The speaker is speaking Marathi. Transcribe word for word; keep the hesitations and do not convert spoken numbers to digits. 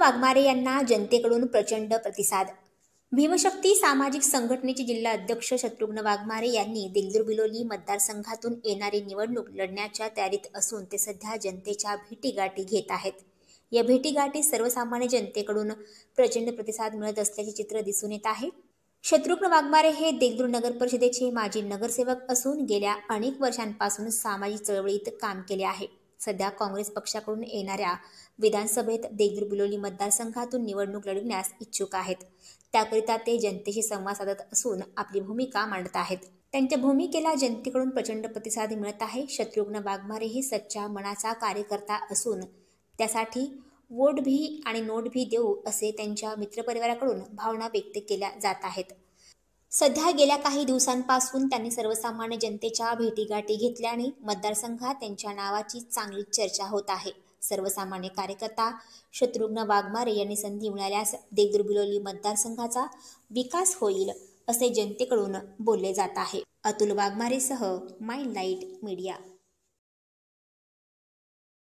वाघमारे यांना जनतेकडून प्रचंड प्रतिसाद। भीमशक्ती सामाजिक संघटनेचे जिल्हा अध्यक्ष शत्रुघ्न वाघमारे यांनी देगलूर बिलोली मतदारसंघातून येणारी निवडणूक लढण्याच्या तयारीत असून ते सध्या जनतेच्या भेटीगाठी घेत आहेत। या भेटीगाठी सर्वसामान्य जनतेकडून प्रचंड प्रतिसाद मिळत असल्याचे चित्र दिसून येत आहे। शत्रुघ्न वाघमारे हे देगलूर नगर परिषदेचे माजी नगरसेवक असून गेल्या अनेक वर्षांपासून सामाजिक चळवळीत काम केले आहे। सध्या काँग्रेस पक्षाकडून येणाऱ्या विधानसभेत देगलूर बिलोली मतदारसंघातून निवडणूक लढविण्यास इच्छुक आहेत। त्याकरिता ते जनतेशी संवाद साधत असून आपली भूमिका मांडत आहेत। त्यांच्या भूमिकेला जनतेकडून प्रचंड प्रतिसाद मिळत आहे। शत्रुघ्न वाघमारे हे सच्चा मनाचा कार्यकर्ता असून त्यासाठी वोट भी आणि नोट भी देऊ असे त्यांच्या मित्रपरिवाराकडून भावना व्यक्त केल्या जात आहेत। सध्या गेल्या काही दिवसांपासून त्यांनी सर्वसामान्य जनतेच्या भेटीगाठी घेतल्याने मतदारसंघात त्यांच्या नावाची चांगली चर्चा होत आहे। सर्वसामान्य कार्यकर्ता शत्रुघ्न वाघमारे यांनी संधी मिळाल्यास देगलूर बिलोली मतदारसंघाचा विकास होईल असे जनतेकडून बोलले जात आहे। अतुल वाघमारेसह माय लाईट मीडिया।